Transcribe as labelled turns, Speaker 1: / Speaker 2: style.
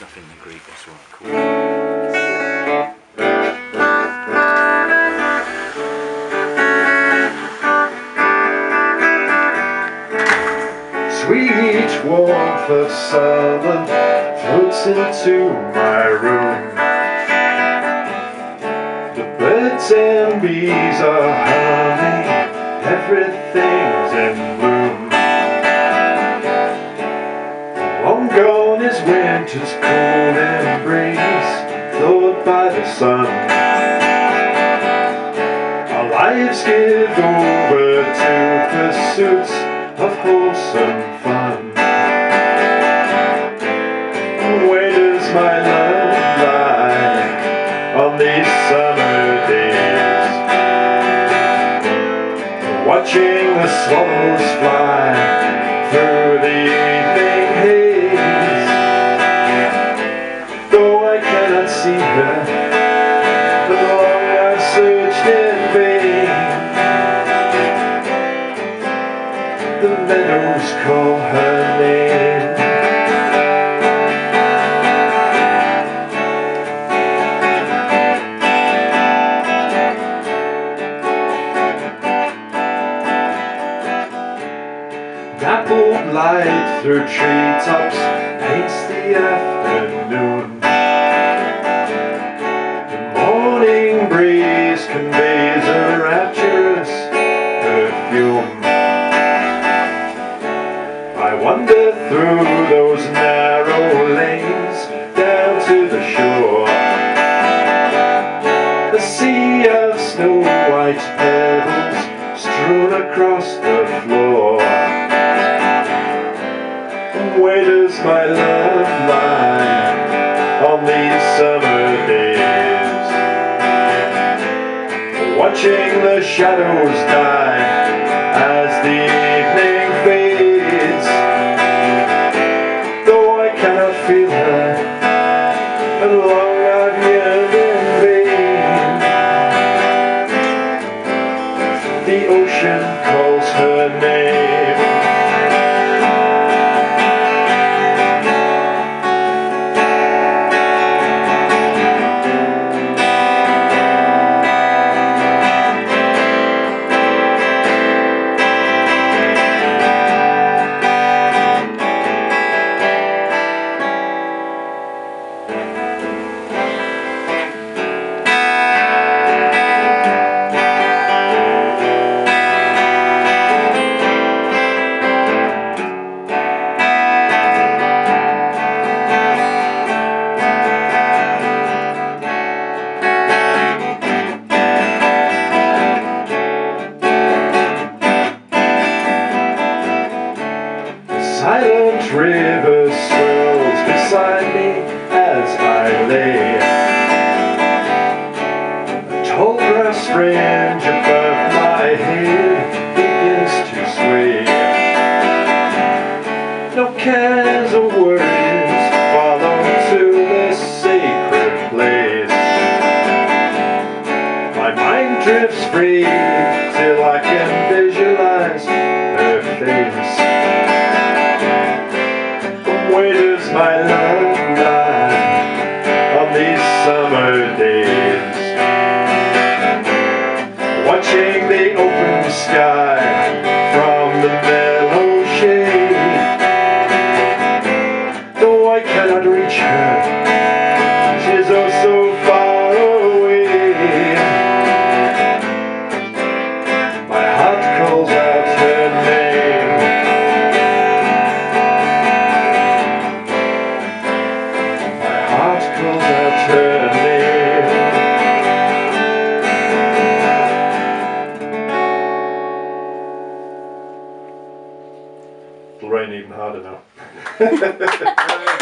Speaker 1: stuff in the Greek as well. Cool.
Speaker 2: Sweet warmth of summer floats into my room. The birds and bees are humming, everything's in bloom. Long gone is winter's cold embrace, thawed by the sun. Our lives give over to pursuits of wholesome fun. Where does my love lie on these summer days? Watching the swallows fly through the evening haze. Though I cannot see her, the long I've searched in vain. The meadows call her name. Dappled light through treetops paints the afternoon. The morning breeze conveys a rapturous perfume. I wander through those narrow lanes down to the shore. A sea of snow-white pebbles strewn across the floor. Where does my love lie on these summer days? Watching the shadows die as the evening fades. Though I cannot feel her, and long I've yearned in vain. The ocean calls her name. Silent river swirls beside me as I lay. A tall grass fringe above my head begins to sway. No cares or worries follow to this sacred place. My mind drifts free till I can visualize her face. Where does my love lie on these summer days? Watching the open sky from the mellow shade. Though I cannot reach her, she's oh so far away. My heart calls out her name. Calls out her name. It'll rain even harder now.